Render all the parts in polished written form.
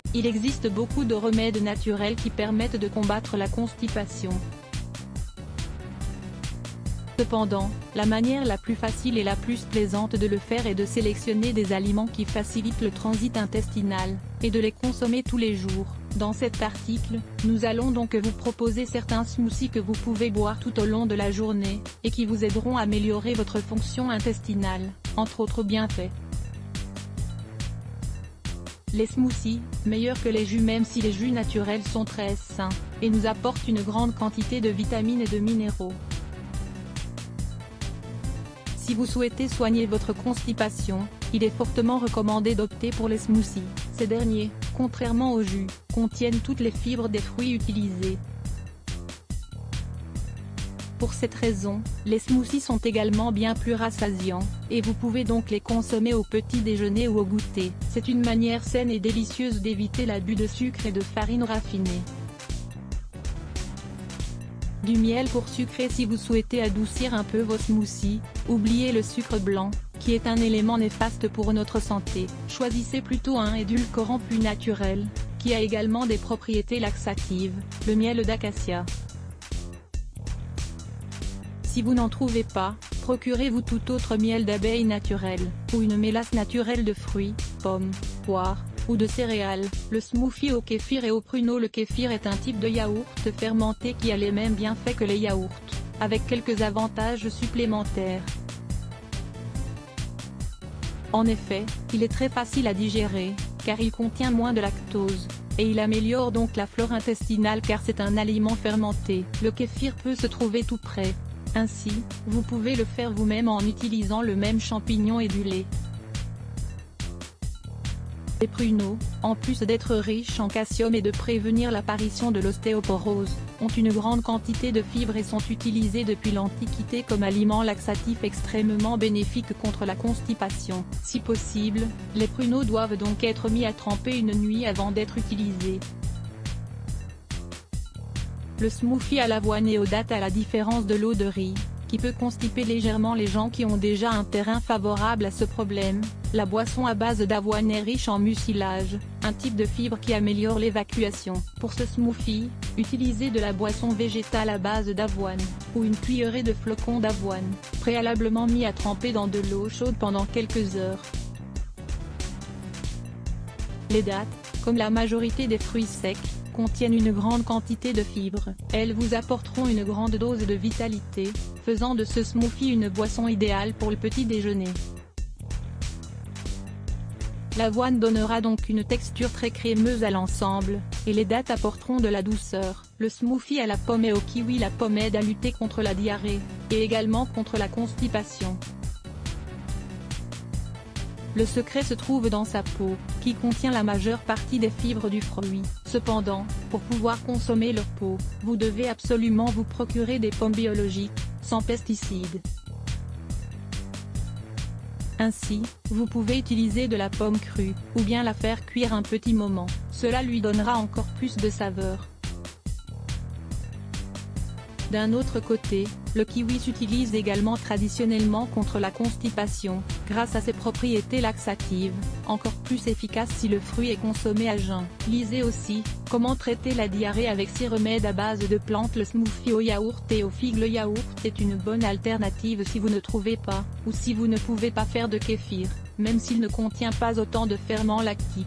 Il existe beaucoup de remèdes naturels qui permettent de combattre la constipation. Cependant, la manière la plus facile et la plus plaisante de le faire est de sélectionner des aliments qui facilitent le transit intestinal, et de les consommer tous les jours. Dans cet article, nous allons donc vous proposer certains smoothies que vous pouvez boire tout au long de la journée, et qui vous aideront à améliorer votre fonction intestinale, entre autres bienfaits. Les smoothies, meilleurs que les jus même si les jus naturels sont très sains, et nous apportent une grande quantité de vitamines et de minéraux. Si vous souhaitez soigner votre constipation, il est fortement recommandé d'opter pour les smoothies. Ces derniers, contrairement aux jus, contiennent toutes les fibres des fruits utilisés. Pour cette raison, les smoothies sont également bien plus rassasiants, et vous pouvez donc les consommer au petit déjeuner ou au goûter. C'est une manière saine et délicieuse d'éviter l'abus de sucre et de farine raffinée. Du miel pour sucrer. Si vous souhaitez adoucir un peu vos smoothies, oubliez le sucre blanc, qui est un élément néfaste pour notre santé. Choisissez plutôt un édulcorant plus naturel, qui a également des propriétés laxatives, le miel d'acacia. Si vous n'en trouvez pas, procurez-vous tout autre miel d'abeille naturel, ou une mélasse naturelle de fruits, pommes, poires, ou de céréales. Le smoothie au kéfir et au pruneau. Le kéfir est un type de yaourt fermenté qui a les mêmes bienfaits que les yaourts, avec quelques avantages supplémentaires. En effet, il est très facile à digérer, car il contient moins de lactose, et il améliore donc la flore intestinale car c'est un aliment fermenté. Le kéfir peut se trouver tout près. Ainsi, vous pouvez le faire vous-même en utilisant le même champignon et du lait. Les pruneaux, en plus d'être riches en calcium et de prévenir l'apparition de l'ostéoporose, ont une grande quantité de fibres et sont utilisés depuis l'Antiquité comme aliment laxatif extrêmement bénéfique contre la constipation. Si possible, les pruneaux doivent donc être mis à tremper une nuit avant d'être utilisés. Le smoothie à l'avoine et aux dattes. À la différence de l'eau de riz, qui peut constiper légèrement les gens qui ont déjà un terrain favorable à ce problème, la boisson à base d'avoine est riche en mucilage, un type de fibre qui améliore l'évacuation. Pour ce smoothie, utilisez de la boisson végétale à base d'avoine, ou une cuillerée de flocons d'avoine, préalablement mis à tremper dans de l'eau chaude pendant quelques heures. Les dattes, comme la majorité des fruits secs, contiennent une grande quantité de fibres. Elles vous apporteront une grande dose de vitalité, faisant de ce smoothie une boisson idéale pour le petit déjeuner. L'avoine donnera donc une texture très crémeuse à l'ensemble, et les dattes apporteront de la douceur. Le smoothie à la pomme et au kiwi. La pomme aide à lutter contre la diarrhée, et également contre la constipation. Le secret se trouve dans sa peau, qui contient la majeure partie des fibres du fruit. Cependant, pour pouvoir consommer leur peau, vous devez absolument vous procurer des pommes biologiques, sans pesticides. Ainsi, vous pouvez utiliser de la pomme crue, ou bien la faire cuire un petit moment, cela lui donnera encore plus de saveur. D'un autre côté, le kiwi s'utilise également traditionnellement contre la constipation, grâce à ses propriétés laxatives, encore plus efficaces si le fruit est consommé à jeun. Lisez aussi, comment traiter la diarrhée avec 6 remèdes à base de plantes. Le smoothie au yaourt et aux figues. Le yaourt est une bonne alternative si vous ne trouvez pas, ou si vous ne pouvez pas faire de kéfir, même s'il ne contient pas autant de ferments lactiques.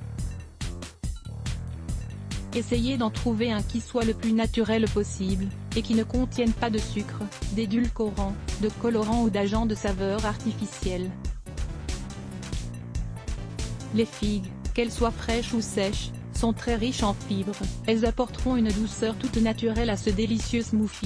Essayez d'en trouver un qui soit le plus naturel possible, et qui ne contienne pas de sucre, d'édulcorants, de colorants ou d'agents de saveur artificiels. Les figues, qu'elles soient fraîches ou sèches, sont très riches en fibres. Elles apporteront une douceur toute naturelle à ce délicieux smoothie.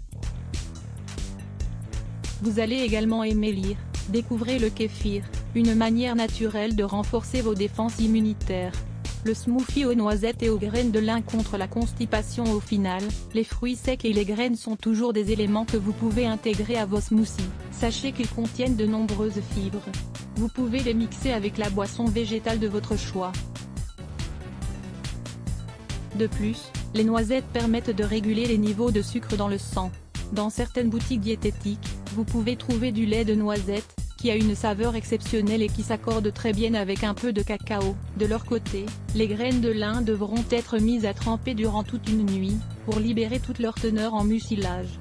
Vous allez également aimer lire. Découvrez le kéfir, une manière naturelle de renforcer vos défenses immunitaires. Le smoothie aux noisettes et aux graines de lin contre la constipation. Au final, les fruits secs et les graines sont toujours des éléments que vous pouvez intégrer à vos smoothies. Sachez qu'ils contiennent de nombreuses fibres. Vous pouvez les mixer avec la boisson végétale de votre choix. De plus, les noisettes permettent de réguler les niveaux de sucre dans le sang. Dans certaines boutiques diététiques, vous pouvez trouver du lait de noisette, qui a une saveur exceptionnelle et qui s'accorde très bien avec un peu de cacao. De leur côté, les graines de lin devront être mises à tremper durant toute une nuit, pour libérer toute leur teneur en mucilage.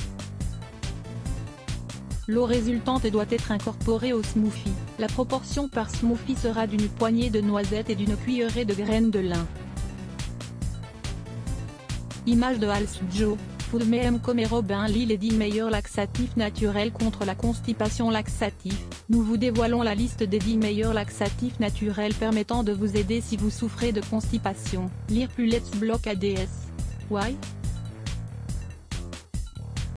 L'eau résultante doit être incorporée au smoothie. La proportion par smoothie sera d'une poignée de noisettes et d'une cuillerée de graines de lin. Image de Half Joe, Food Me comme Robin Lee les 10 meilleurs laxatifs naturels contre la constipation. Laxatif, nous vous dévoilons la liste des 10 meilleurs laxatifs naturels permettant de vous aider si vous souffrez de constipation. Lire plus Let's Block ADS. Why?